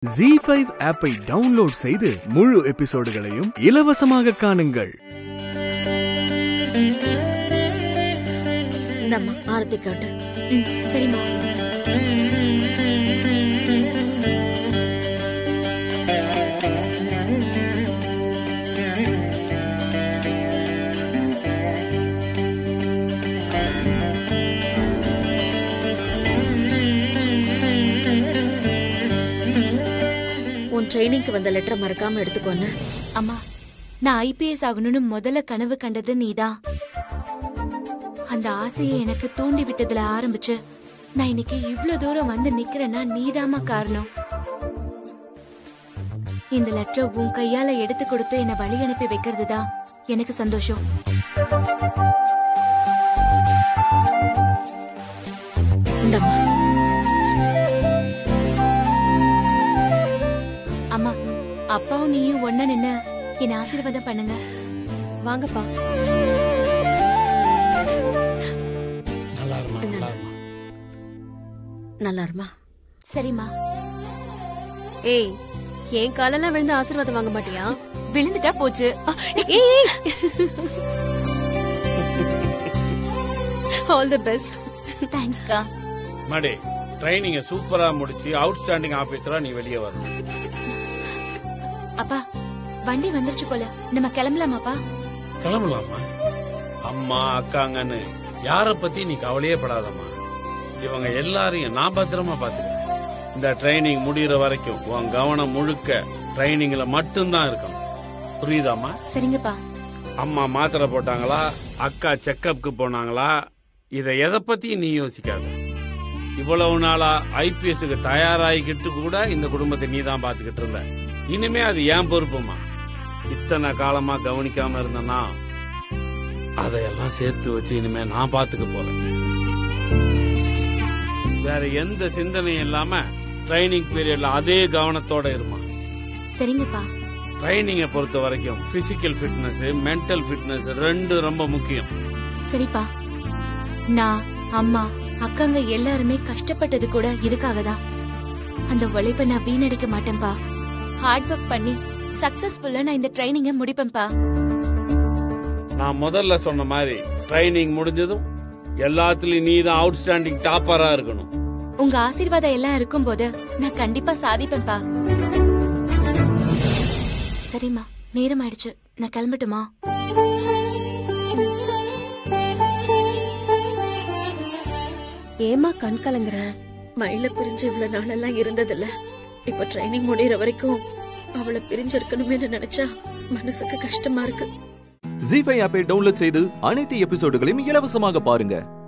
Z5 ஆப்பை download செய்து முழு எபிசோடுகளையும் இலவசமாக காணுங்கள். நம்ம ஆரத்தி காட்டு. சரிமா. ட்ரைனிங்க்கு வந்த லெட்டர் மறக்காம எடுத்துக்கோன்னு. அம்மா, நான் ஐபிஎஸ் ஆகணும்னு முதல்ல கனவு கண்டது நீதான். அந்த ஆசையை எனக்கு தூண்டி விட்டதுல ஆரம்பிச்சு நான் இன்னைக்கு இவ்ளோ தூரம் வந்து நிக்கிறேன்னா நீதாமா காரணம். இந்த லெட்டர் உன் கையால எடுத்து கொடுத்து என்ன வழி அனுப்பி வைக்கிறது தான் எனக்கு சந்தோஷம். இந்தம்மா. அம்மா, அப்பாவும் நீயும் ஒண்ணா நின்னு என்ன ஆசீர்வாதம் பண்ணுங்க. வாங்கப்பா. நல்லா இருமா. சரிம்மா. ஏய், என் காலெல்லாம் விழுந்து ஆசீர்வாதம் வாங்க மாட்டியா? விழுந்துட்டா போச்சு. All the best. தேங்க்ஸ்க்கா. மடே, ட்ரைனிங்க சூப்பரா முடிச்சு அவுட்ஸ்டாண்டிங் ஆபீசரா நீ வெளியே வரணும். அப்பா, வண்டி வந்துருச்சு போல, நம்ம கிளம்பலாமாப்பா? கிளம்பலாமா? அம்மா அக்காங்கன்னு யார பத்தி நீ கவலையே படாதம்மா. இவங்க எல்லாரையும் நான் பத்திரமா பாத்துக்கிறேன். இந்த ட்ரைனிங் முடியற வரைக்கும் உன் கவனம் முழுக்க ட்ரைனிங்ல மட்டும்தான் இருக்கணும். புரியுதாமா? சரிங்கப்பா. அம்மா மாத்திரை போட்டாங்களா, அக்கா செக்கப்க்கு போனாங்களா, இத எதை பத்தி நீ யோசிக்காத. இவ்வளவு நாளா ஐபிஎஸ்க்கு தயாராகிக்கிட்டு கூட இந்த குடும்பத்தை நீ தான் பாத்துக்கிட்டு இருந்த. இனிமே அது ஏன் பொறுப்புமா. இத்தனை காலமா கவனிக்காம இருந்தனா அதையெல்லாம் சேர்த்து வச்சு இனிமே நான் பாத்துக்க போறேன். வேற எந்த சிந்தனையும் இல்லாம ட்ரைனிங் பீரியட்ல அதே கவனத்தோட இருமா. சரிங்கப்பா. ட்ரைனிங்கை பொறுத்த வரைக்கும் பிசிக்கல் ஃபிட்னஸ், மென்டல் ஃபிட்னஸ் ரெண்டு ரொம்ப முக்கியம். சரிப்பா. நான், அம்மா, அக்காங்க எல்லாருமே கஷ்டப்பட்டது கூட இதுக்காக தான். அந்த உழைப்பை நான் வீணடிக்க மாட்டேன்பா. ஹார்ட் ஒர்க் பண்ணி சக்சஸ்ஃபுல்லா நான் இந்த ட்ரைனிங்க முடிப்பேன்பா. நான் முதல்ல சொன்ன மாதிரி ட்ரைனிங் முடிஞ்சதும் எல்லாத்துலயும் நீ தான் அவுட்ஸ்டாண்டிங் டாப்பரா இருக்கணும். உங்க ஆசீர்வாதம் எல்லாம் இருக்கும் போது நான் கண்டிப்பா சாதிப்பேன்பா. சரிம்மா, நேரம் ஆயிடுச்சு, நான் கிளம்பட்டுமா? ஏமா கண் கலங்குற? மயில பிரிஞ்சு இவ்வளவு நாளெல்லாம் இருந்ததில்ல. இப்ப ட்ரைனிங் முடியற வரைக்கும் அவளை பிரிஞ்சு இருக்கணுமே நினைச்சா மனசுக்கு கஷ்டமா இருக்கு. Z5 ஆப்பை டவுன்லோட் செய்து அனைத்து எபிசோடுகளையும் இலவசமாக பாருங்க.